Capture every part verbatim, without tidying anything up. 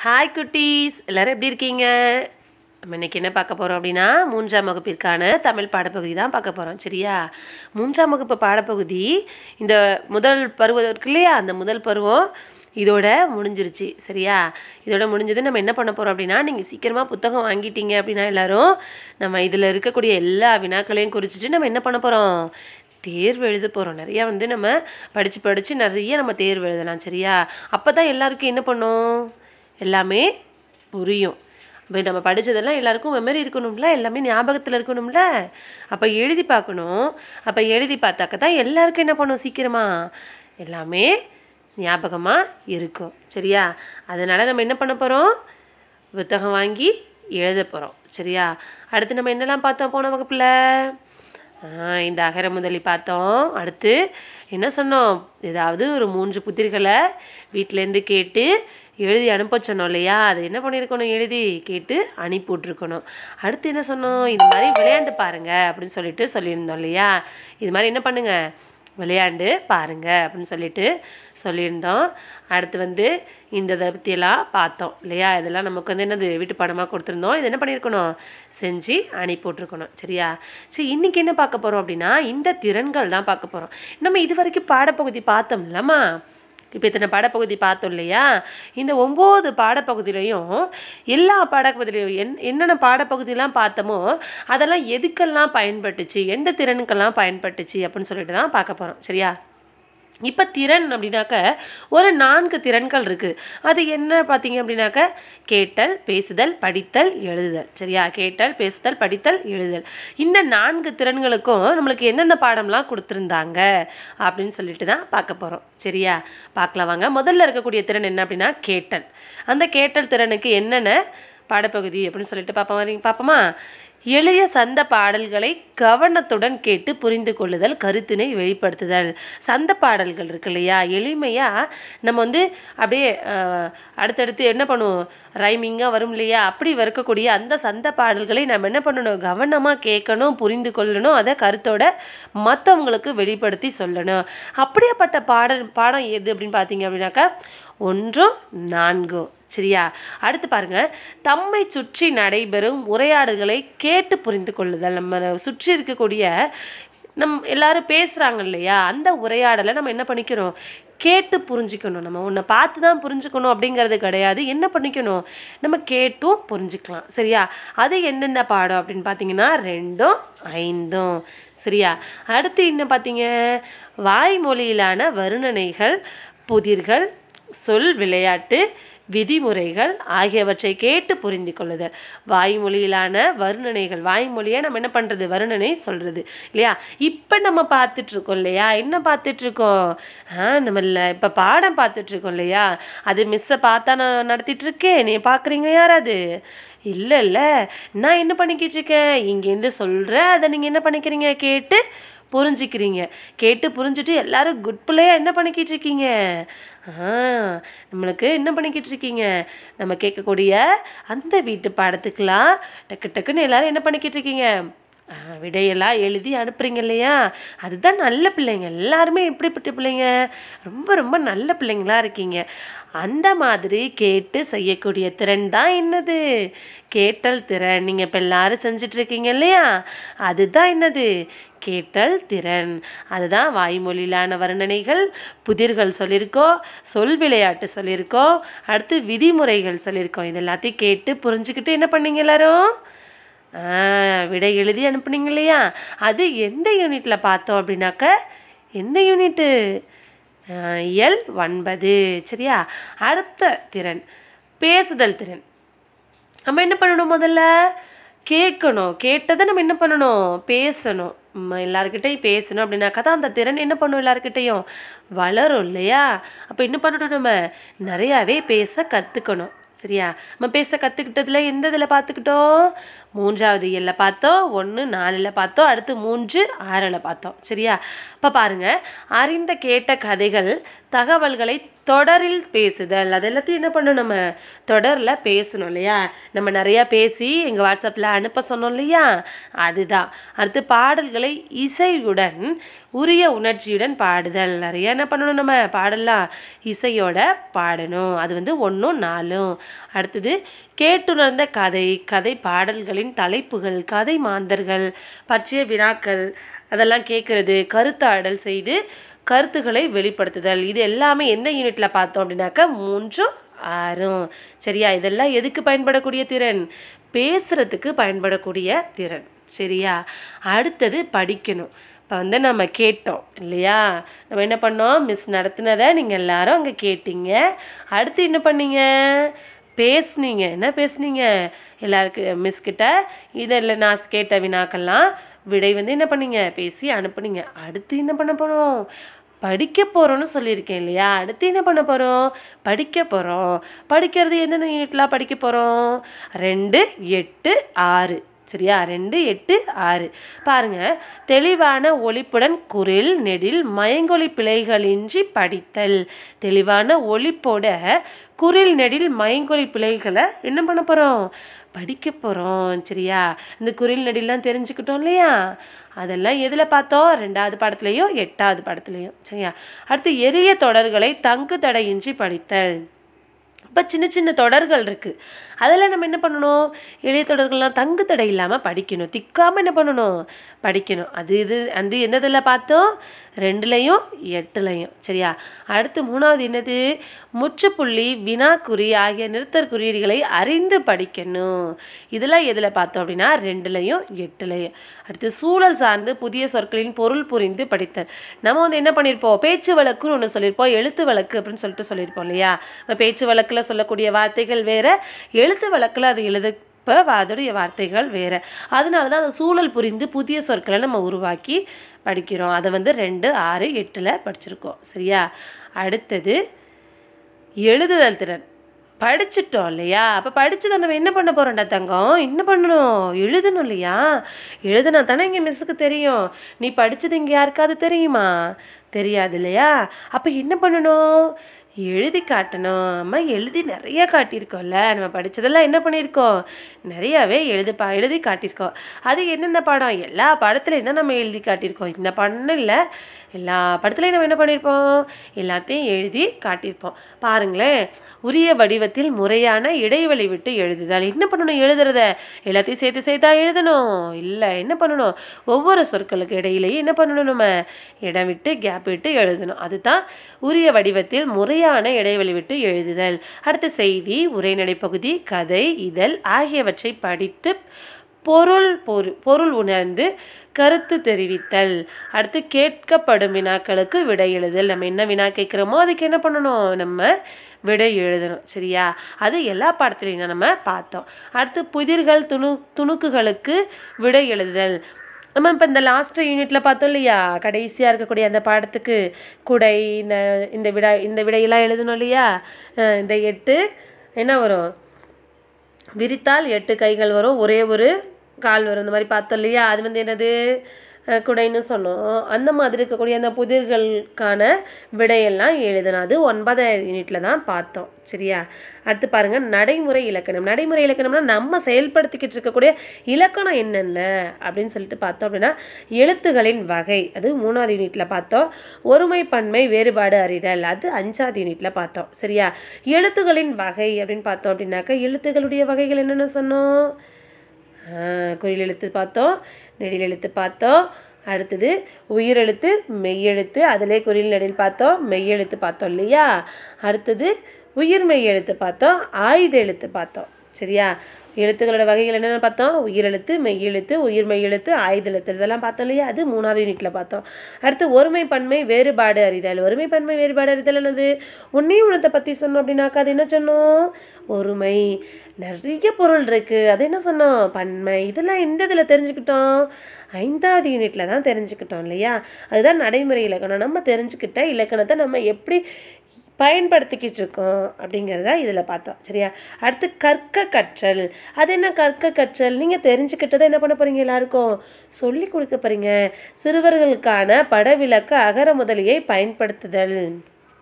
Hi குட்டீஸ், எல்லோரும் எப்படி இருக்கீங்க? நம்ம இன்றைக்கி என்ன பார்க்க போகிறோம் அப்படின்னா, மூன்றாம் வகுப்பிற்கான தமிழ் பாடப்பகுதி தான் பார்க்க போகிறோம். சரியா? மூன்றாம் வகுப்பு பாடப்பகுதி இந்த முதல் பருவம் இருக்கு இல்லையா, அந்த முதல் பருவம் இதோட முடிஞ்சிருச்சு. சரியா? இதோட முடிஞ்சது. நம்ம என்ன பண்ண போகிறோம் அப்படின்னா, நீங்கள் சீக்கிரமாக புத்தகம் வாங்கிட்டீங்க அப்படின்னா எல்லோரும் நம்ம இதில் இருக்கக்கூடிய எல்லா வினாக்களையும் குறிச்சிட்டு நம்ம என்ன பண்ண போகிறோம், தேர்வு எழுத போகிறோம். நிறையா வந்து நம்ம படித்து படித்து நிறைய நம்ம தேர்வு எழுதலாம். சரியா? அப்போ தான் எல்லாருக்கும் என்ன பண்ணும், எல்லாமே புரியும். இப்போ நம்ம படித்ததெல்லாம் எல்லாருக்கும் மெமரி இருக்கணும்ல, எல்லாமே ஞாபகத்தில் இருக்கணும்ல. அப்போ எழுதி பார்க்கணும். அப்போ எழுதி பார்த்தாக்க தான் எல்லாருக்கும் என்ன பண்ணும், சீக்கிரமாக எல்லாமே ஞாபகமாக இருக்கும். சரியா? அதனால் நம்ம என்ன பண்ண போகிறோம், புத்தகம் வாங்கி எழுத போகிறோம். சரியா? அடுத்து நம்ம என்னெல்லாம் பார்த்தோம் போன வகுப்பில்? இந்த அகர முதலி பார்த்தோம். அடுத்து என்ன சொன்னோம், ஏதாவது ஒரு மூன்று புதிர்களை வீட்டிலேருந்து கேட்டு எழுதி அனுப்ப சொன்னோம் இல்லையா, அது என்ன பண்ணியிருக்கணும், எழுதி கேட்டு அனுப்பி விட்ருக்கணும். அடுத்து என்ன சொன்னோம், இது மாதிரி விளையாண்டு பாருங்கள் அப்படின்னு சொல்லிட்டு சொல்லியிருந்தோம் இல்லையா. இது மாதிரி என்ன பண்ணுங்கள், விளையாண்டு பாருங்கள் அப்படின்னு சொல்லிட்டு சொல்லியிருந்தோம். அடுத்து வந்து இந்த இதை பற்றியெல்லாம் பார்த்தோம் இல்லையா. இதெல்லாம் நமக்கு வந்து என்னது வீட்டு பாடமாக கொடுத்துருந்தோம். இது என்ன பண்ணியிருக்கணும், செஞ்சு அனுப்பி விட்ருக்கணும். சரியா? சரி, இன்றைக்கி என்ன பார்க்க போகிறோம் அப்படின்னா, இந்த திறன்கள் தான் பார்க்க போகிறோம். நம்ம இது வரைக்கும் பாடப்பகுதி பார்த்தோம் இல்லைம்மா. இப்போ இத்தனை பாடப்பகுதி பார்த்தோம் இல்லையா. இந்த ஒம்பது பாடப்பகுதியிலையும் எல்லா பாடப்பகுதியிலையும் என் என்னென்ன பாடப்பகுதியெலாம் பார்த்தோமோ அதெல்லாம் எதுக்கெல்லாம் பயன்பட்டுச்சு, எந்த திறனுக்கெல்லாம் பயன்பட்டுச்சு அப்படின்னு சொல்லிட்டு தான் பார்க்க போகிறோம். சரியா? இப்போ திறன் அப்படின்னாக்க ஒரு நான்கு திறன்கள் இருக்குது. அது என்ன பார்த்தீங்க அப்படின்னாக்க, கேட்டல், பேசுதல், படித்தல், எழுதுதல். சரியா? கேட்டல், பேசுதல், படித்தல், எழுதுதல். இந்த நான்கு திறன்களுக்கும் நம்மளுக்கு எந்தெந்த பாடம்லாம் கொடுத்துருந்தாங்க அப்படின்னு சொல்லிட்டு தான் பார்க்க போகிறோம். சரியா? பார்க்கலாம் வாங்க. முதல்ல இருக்கக்கூடிய திறன் என்ன அப்படின்னா கேட்டல். அந்த கேட்டல் திறனுக்கு என்னென்ன பாடப்பகுதி அப்படின்னு சொல்லிட்டு பார்ப்போம். வரீங்க பார்ப்போமா? எளிய சந்த பாடல்களை கவனத்துடன் கேட்டு புரிந்து கொள்ளுதல், கருத்தினை வெளிப்படுத்துதல். சந்த பாடல்கள் இருக்கு இல்லையா, எளிமையாக நம்ம வந்து அப்படியே அடுத்தடுத்து என்ன பண்ணுவோம், ரைமிங்காக வரும் இல்லையா, அப்படி இருக்கக்கூடிய அந்த சந்த பாடல்களை நம்ம என்ன பண்ணணும், கவனமாக கேட்கணும், புரிந்து கொள்ளணும், அதை கருத்தோட மற்றவங்களுக்கு வெளிப்படுத்தி சொல்லணும். அப்படியேப்பட்ட பாடல் பாடம் எது அப்படின்னு பார்த்தீங்க அப்படின்னாக்கா ஒன்றும் நான்கும். சரியா? அடுத்து பாருங்க, தம்மை சுற்றி நடைபெறும் உரையாடல்களை கேட்டு புரிந்து கொள்ளுதல். நம்ம சுற்றி இருக்கக்கூடிய நம் எல்லாரும் பேசுகிறாங்க இல்லையா, அந்த உரையாடலை நம்ம என்ன பண்ணிக்கிறோம், கேட்டு புரிஞ்சுக்கணும். நம்ம ஒன்றை பார்த்து தான் புரிஞ்சுக்கணும் அப்படிங்கிறது கிடையாது. என்ன பண்ணிக்கணும், நம்ம கேட்டும் புரிஞ்சுக்கலாம். சரியா? அது எந்தெந்த பாடம் அப்படின்னு பார்த்தீங்கன்னா ரெண்டும் ஐந்தும். சரியா? அடுத்து என்ன பார்த்தீங்க, வாய்மொழியிலான வருணனைகள், புதிர்கள், சொல் விளையாட்டு, விதிமுறைகள் ஆகியவற்றை கேட்டு புரிந்து கொள்ளுதல். வாய்மொழியிலான வருணனைகள், வாய்மொழியை நம்ம என்ன பண்ணுறது, வருணனை சொல்கிறது இல்லையா. இப்போ நம்ம பார்த்துட்ருக்கோம் இல்லையா, என்ன பார்த்துட்ருக்கோம், ஆ நம்ம இல்லை இப்போ பாடம் பார்த்துட்ருக்கோம் இல்லையா. அது மிஸ்ஸை பார்த்தா நான் நடத்திட்டுருக்கேன், நீ பார்க்குறீங்க யாராவது இல்லை இல்லை, நான் என்ன பண்ணிக்கிட்டு இருக்கேன், இங்கேருந்து சொல்கிறேன், அதை நீங்கள் என்ன பண்ணிக்கிறீங்க, கேட்டு புரிஞ்சுக்கிறீங்க. கேட்டு புரிஞ்சுட்டு எல்லாரும் குட் பிள்ளையாக என்ன பண்ணிக்கிட்டு இருக்கீங்க, ஆ நம்மளுக்கு என்ன பண்ணிக்கிட்டு இருக்கீங்க, நம்ம கேட்கக்கூடிய அந்த வீட்டு பாடத்துக்கெலாம் டக்கு டக்குன்னு எல்லோரும் என்ன பண்ணிக்கிட்டு இருக்கீங்க, விடையெல்லாம் எழுதி அனுப்புகிறீங்க இல்லையா. அதுதான் நல்ல பிள்ளைங்க. எல்லாருமே எப்படிப்பட்ட பிள்ளைங்க, ரொம்ப ரொம்ப நல்ல பிள்ளைங்களாக இருக்கீங்க. அந்த மாதிரி கேட்டு செய்யக்கூடிய திறன் தான் என்னது, கேட்டல் திறன். நீங்கள் இப்போ எல்லாரும் செஞ்சிட்ருக்கீங்க இல்லையா, அதுதான் என்னது, கேட்டல் திறன். அதுதான் வாய்மொழியிலான வர்ணனைகள், புதிர்கள் சொல்லியிருக்கோம், சொல் விளையாட்டு சொல்லியிருக்கோம், அடுத்து விதிமுறைகள் சொல்லியிருக்கோம். இது எல்லாத்தையும் கேட்டு புரிஞ்சுக்கிட்டு என்ன பண்ணீங்க எல்லோரும், விடை எழுதி அனுப்புனீங்க இல்லையா. அது எந்த யூனிட்டில் பார்த்தோம் அப்படின்னாக்க, எந்த யூனிட்டு, இயல் ஒன்பது. சரியா? அடுத்த திறன் பேசுதல் திறன். நம்ம என்ன பண்ணணும், முதல்ல கேட்கணும், கேட்டதை நம்ம என்ன பண்ணணும், பேசணும். எல்லாருக்கிட்டையும் பேசணும் அப்படின்னாக்கா தான் அந்த திறன் என்ன பண்ணும், எல்லாருக்கிட்டையும் வளரும் இல்லையா. அப்போ என்ன பண்ணணும், நம்ம நிறையாவே பேச கற்றுக்கணும். சரியா? நம்ம பேச கற்றுக்கிட்டதுல எந்த இதில் பார்த்துக்கிட்டோம், மூன்றாவது இயலில் பார்த்தோம், ஒன்று நாலில் பார்த்தோம், அடுத்து மூன்று ஆறில் பார்த்தோம். சரியா? இப்போ பாருங்கள், அறிந்த கேட்ட கதைகள் தகவல்களை தொடரில் பேசுதல். அது எல்லாத்தையும் என்ன பண்ணணும், நம்ம தொடரில் பேசணும் இல்லையா? நம்ம நிறையா பேசி எங்கள் வாட்ஸ்அப்பில் அனுப்ப சொன்னோம் இல்லையா? அதுதான். அடுத்து பாடல்களை இசையுடன் உரிய உணர்ச்சியுடன் பாடுதல். நிறையா என்ன பண்ணணும், நம்ம பாடலாம் இசையோட பாடணும். அது வந்து ஒன்றும் நாலும். அடுத்தது கேட்டுணர்ந்த கதை கதை பாடல்களின் தலைப்புகள் கதை மாந்தர்கள் பற்றிய வினாக்கள் அதெல்லாம் கேட்குறது, கருத்தாடல் செய்து கருத்துக்களை வெளிப்படுத்துதல். இது எல்லாமே எந்த யூனிட்டில் பார்த்தோம் அப்படின்னாக்கா மூன்றும் ஆறும். சரியா? இதெல்லாம் எதுக்கு பயன்படக்கூடிய திறன்? பேசுகிறதுக்கு பயன்படக்கூடிய திறன். சரியா? அடுத்தது படிக்கணும். இப்போ வந்து நம்ம கேட்டோம் இல்லையா? நம்ம என்ன பண்ணோம், மிஸ் நடத்தினதை நீங்கள் எல்லாரும் அங்கே கேட்டீங்க. அடுத்து என்ன பண்ணீங்க, பேசுனீங்க. என்ன பேசுனீங்க, எல்லாருக்கு மிஸ்கிட்ட இதில் நான் கேட்ட வினாக்கெல்லாம் விடை வந்து என்ன பண்ணீங்க, பேசி அனுப்புனீங்க. அடுத்து என்ன பண்ண போகிறோம், படிக்க போகிறோன்னு சொல்லியிருக்கேன் இல்லையா? அடுத்து என்ன பண்ண போகிறோம், படிக்க போகிறோம். படிக்கிறது எந்தெந்த யூனிட்லாம் படிக்க போகிறோம், ரெண்டு எட்டு ஆறு. சரியா? ரெண்டு எட்டு ஆறு பாருங்கள். தெளிவான ஒலிப்புடன் குரில் நெடில் மயங்கொலி பிழைகளின்றி படித்தல். தெளிவான ஒலிப்போட குரில் நெடில் மயங்கொலி பிழைகளை என்ன பண்ண போகிறோம், படிக்க போகிறோம். சரியா? இந்த குரில் நெடிலாம் தெரிஞ்சுக்கிட்டோம் இல்லையா? அதெல்லாம் எதில் பார்த்தோம், ரெண்டாவது பாடத்துலேயும் எட்டாவது பாடத்துலேயும். சரியா? அடுத்து எளிய தொடர்களை தங்கு தடையின்றி படித்தல். இப்போ சின்ன சின்ன தொடர்கள் இருக்குது, அதெல்லாம் நம்ம என்ன பண்ணணும், எளிய தொடர்கள்லாம் தங்கு தடை இல்லாமல் படிக்கணும், திக்காமல் என்ன பண்ணணும், படிக்கணும். அது இது அந்த எந்த இதில் பார்த்தோம், ரெண்டுலேயும் எட்டுலையும். சரியா? அடுத்து மூணாவது என்னது, முற்றுப்புள்ளி வினாக்குறி ஆகிய நிறுத்தற் குறியீடுகளை அறிந்து படிக்கணும். இதெல்லாம் எதில் பார்த்தோம் அப்படின்னா ரெண்டுலையும் எட்டுலையும். அடுத்து சூழல் சார்ந்து புதிய சொற்களின் பொருள் புரிந்து படித்தல். நம்ம வந்து என்ன பண்ணியிருப்போம், பேச்சு வழக்குன்னு ஒன்று சொல்லியிருப்போம், எழுத்து வழக்கு அப்படின்னு சொல்லிட்டு சொல்லியிருப்போம் இல்லையா? பேச்சு வழக்கில் சொல்லக்கூடிய வார்த்தைகள் வேறு, எழுத்து வழக்கில் அது எழுத இப்போ அதோடைய வார்த்தைகள் வேறு. அதனால தான் அந்த சூழல் புரிந்து புதிய சொற்களை நம்ம உருவாக்கி படிக்கிறோம். அதை வந்து ரெண்டு ஆறு எட்டில் படிச்சிருக்கோம். சரியா? அடுத்தது எழுதுதல் திறன். படிச்சுட்டோம் இல்லையா? அப்போ படித்ததை நம்ம என்ன பண்ண போகிறோம்டா தங்கம், என்ன பண்ணணும், எழுதணும் இல்லையா? எழுதுனா தானே இங்கே மிஸ்ஸுக்கு தெரியும். நீ படித்தது இங்கே யாருக்காவது தெரியுமா, தெரியாது இல்லையா? அப்போ என்ன பண்ணணும், எழுதி காட்டணும். அம்மா எழுதி நிறையா காட்டியிருக்கோம்ல, நம்ம படித்ததெல்லாம் என்ன பண்ணியிருக்கோம், நிறையாவே எழுதி பா எழுதி காட்டியிருக்கோம். அது எந்தெந்த பாடம், எல்லா பாடத்துலையும் தான் நம்ம எழுதி காட்டியிருக்கோம். இந்த பாடம் இல்லை, எல்லா படத்துலையும் நம்ம என்ன பண்ணியிருப்போம், எல்லாத்தையும் எழுதி காட்டியிருப்போம். பாருங்களேன், உரிய வடிவத்தில் முறையான இடைவெளி விட்டு எழுதுதல். என்ன பண்ணணும், எழுதுறத எல்லாத்தையும் சேர்த்து சேர்த்தா எழுதணும் இல்லை, என்ன பண்ணணும், ஒவ்வொரு சொற்களுக்கு இடையிலேயே என்ன பண்ணணும், நம்ம இடம் விட்டு கேப் விட்டு எழுதணும். அதுதான் உரிய வடிவத்தில் முறையான இடைவெளி விட்டு எழுதுதல். அடுத்த செய்தி, உரைநடை பகுதி, கதை, இதழ் ஆகியவற்றை படித்து பொருள் பொரு பொருள் உணர்ந்து கருத்து தெரிவித்தல். அடுத்து கேட்கப்படும் வினாக்களுக்கு விடை எழுதல். நம்ம என்ன வினா கேட்குறோமோ அதுக்கு என்ன பண்ணணும், நம்ம விடை எழுதணும். சரியா? அது எல்லா பாடத்துலையும் தான் நம்ம பார்த்தோம். அடுத்து புதிர்கள் துணு துணுக்குகளுக்கு விடை எழுதுதல். நம்ம இப்போ இந்த லாஸ்ட் யூனிட்டில் பார்த்தோம் இல்லையா, கடைசியாக இருக்கக்கூடிய அந்த பாடத்துக்கு குடை இந்த இந்த விடை இந்த விடையெல்லாம் எழுதணும் இல்லையா? இந்த எட்டு என்ன வரும், விரித்தால் எட்டு கைகள் வரும், ஒரே ஒரு கால் வரும், இந்த மாதிரி பார்த்தோம் இல்லையா? அது வந்து என்னது, குடைன்னு சொன்னோம். அந்த மாதிரி இருக்கக்கூடிய அந்த புதிர்களுக்கான விடையெல்லாம் எழுதணும். அது ஒன்பதாவது யூனிட்டில் தான் பார்த்தோம். சரியா? அடுத்து பாருங்கள், நடைமுறை இலக்கணம். நடைமுறை இலக்கணம்னா நம்ம செயல்படுத்திக்கிட்டு இருக்கக்கூடிய இலக்கணம் என்னென்ன அப்படின்னு சொல்லிட்டு பார்த்தோம் அப்படின்னா எழுத்துகளின் வகை, அது மூணாவது யூனிட்டில் பார்த்தோம். ஒருமை பன்மை வேறுபாடு அறிதல், அது அஞ்சாவது யூனிட்டில் பார்த்தோம். சரியா? எழுத்துகளின் வகை அப்படின்னு பார்த்தோம் அப்படின்னாக்கா எழுத்துகளுடைய வகைகள் என்னென்ன சொன்னோம், குறில் எழுத்து பார்த்தோம், நெடில் எழுத்து பார்த்தோம். அடுத்தது உயிரெழுத்து மெய்யெழுத்து, அதிலே குறில் நெடில் பார்த்தோம், மெய்யெழுத்து பார்த்தோம் இல்லையா? அடுத்தது உயிர் மெய் எழுத்து பார்த்தோம், ஆயுத எழுத்து பார்த்தோம். சரியா? எழுத்துக்களோட வகைகள் என்னென்ன பார்த்தோம், உயிரெழுத்து மெய்யெழுத்து உயிர் மெய்யெழுத்து ஆயுத எழுத்து, இதெல்லாம் பார்த்தோம் இல்லையா? அது மூணாவது யூனிட்டில் பார்த்தோம். அடுத்து ஒருமை பன்மை வேறுபாடு அறிதல். ஒருமை பன்மை வேறுபாடு அறிதல் என்னது, ஒன்றே ஒன்றத்தை பற்றி சொன்னோம் அப்படின்னாக்கா அது என்ன சொன்னோம், ஒருமை. நிறைய பொருள் இருக்குது, அது என்ன சொன்னோம், பன்மை. இதெல்லாம் எந்த இதில் தெரிஞ்சுக்கிட்டோம், ஐந்தாவது யூனிட்டில் தான் தெரிஞ்சுக்கிட்டோம் இல்லையா? அதுதான் நடைமுறை இலக்கணம். நம்ம தெரிஞ்சுக்கிட்ட இலக்கணத்தை நம்ம எப்படி பயன்படுத்திக்கிட்டு இருக்கோம் அப்படிங்கிறத இதில் பார்த்தோம். சரியா? அடுத்து கற்க கற்றல். அது என்ன கற்க கற்றல், நீங்கள் தெரிஞ்சுக்கிட்டதை என்ன பண்ண போகிறீங்க, எல்லாருக்கும் சொல்லி கொடுக்க போகிறீங்க. சிறுவர்களுக்கான படவிலக்கு அகர முதலியை பயன்படுத்துதல்.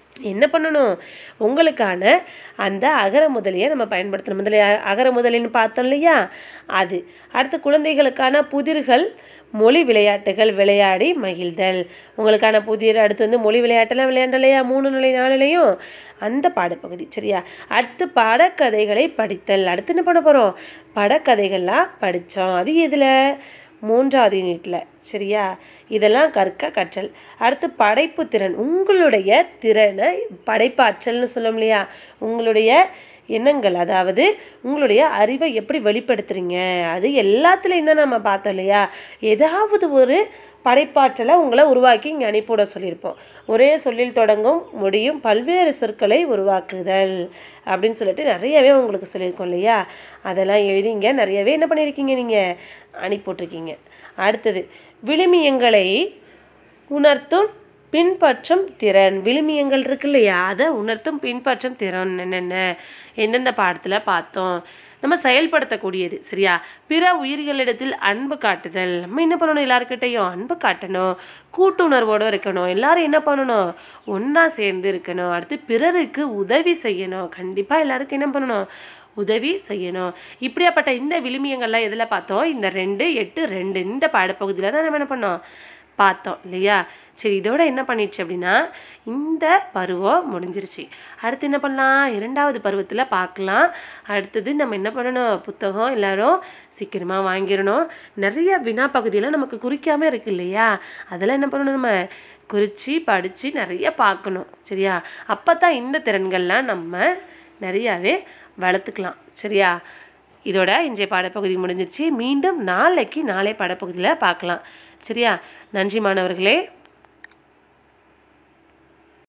என்ன பண்ணணும், உங்களுக்கான அந்த அகர முதலியை நம்ம பயன்படுத்தணும். முதலிய அகர முதலின்னு பார்த்தோம் இல்லையா, அது. அடுத்து குழந்தைகளுக்கான புதிர்கள் மொழி விளையாட்டுகள் விளையாடி மகிழ்தல். உங்களுக்கான புதிர். அடுத்து வந்து மொழி விளையாட்டெல்லாம் விளையாண்டோம் இல்லையா, மூணு நிலை நாலுலையும், அந்த பாடப்பகுதி. சரியா. அடுத்து பாடக்கதைகளை படித்தல். அடுத்து என்ன பண்ண போகிறோம், படக்கதைகள்லாம் படித்தோம். அது எதில், மூன்றாவது யூனிட்டில். சரியா. இதெல்லாம் கற்க கற்றல். அடுத்து படைப்பு திறன். உங்களுடைய திறனை படைப்பாற்றல்னு சொல்லும் இல்லையா, உங்களுடைய எண்ணங்கள், அதாவது உங்களுடைய அறிவை எப்படி வெளிப்படுத்துறீங்க, அது எல்லாத்துலேயும் தான் நம்ம பார்த்தோம் இல்லையா. ஏதாவது ஒரு படைப்பாற்றலை உங்களை உருவாக்கி இங்கே அனுப்பிவிட சொல்லியிருப்போம். ஒரே சொல்லில் தொடங்கும் முடியும் பல்வேறு சொற்களை உருவாக்குதல் அப்படின்னு சொல்லிட்டு நிறையவே உங்களுக்கு சொல்லியிருக்கோம் இல்லையா. அதெல்லாம் எழுதிங்க. நிறையவே என்ன பண்ணியிருக்கீங்க, நீங்கள் அனுப்பிவிட்ருக்கீங்க. அடுத்தது விழுமியங்களை உணர்த்தும் பின்பற்றும் திறன். விழுமியங்கள் இருக்கு இல்லையா, அதை உணர்த்தும் பின்பற்றும் திறன் என்னென்ன எந்தெந்த பாடத்தில் பார்த்தோம். நம்ம செயல்படுத்தக்கூடியது. சரியா. பிற உயிர்களிடத்தில் அன்பு காட்டுதல். நம்ம என்ன பண்ணணும், எல்லாருக்கிட்டையும் அன்பு காட்டணும், கூட்டுணர்வோடு இருக்கணும், எல்லாரும் என்ன பண்ணணும், ஒன்றா சேர்ந்து இருக்கணும். அடுத்து பிறருக்கு உதவி செய்யணும். கண்டிப்பாக எல்லாருக்கும் என்ன பண்ணணும், உதவி செய்யணும். இப்படியாப்பட்ட இந்த விழுமியங்கள்லாம் எதில் பார்த்தோம், இந்த ரெண்டு எட்டு ரெண்டு இந்த பாடப்பகுதியில் தான் நம்ம என்ன பண்ணோம், பார்த்தோம் இல்லையா. சரி, இதோட என்ன பண்ணிடுச்சு அப்படின்னா இந்த பருவம் முடிஞ்சிருச்சு. அடுத்து என்ன பண்ணலாம், இரண்டாவது பருவத்தில் பார்க்கலாம். அடுத்தது நம்ம என்ன பண்ணணும், புத்தகம் எல்லாரும் சீக்கிரமாக வாங்கிடணும். நிறைய வினா பகுதியெல்லாம் நமக்கு குறிக்காமல் இருக்கு இல்லையா, அதெல்லாம் என்ன பண்ணணும், நம்ம குறித்து படித்து நிறைய பார்க்கணும். சரியா. அப்போ தான் இந்த திறன்கள்லாம் நம்ம நிறையாவே வளர்த்துக்கலாம். சரியா. இதோட இன்றைய பாடப்பகுதி முடிஞ்சிருச்சு. மீண்டும் நாளைக்கு நாளை பாடப்பகுதியில் பார்க்கலாம். சரியா. நன்றி மாணவர்களே.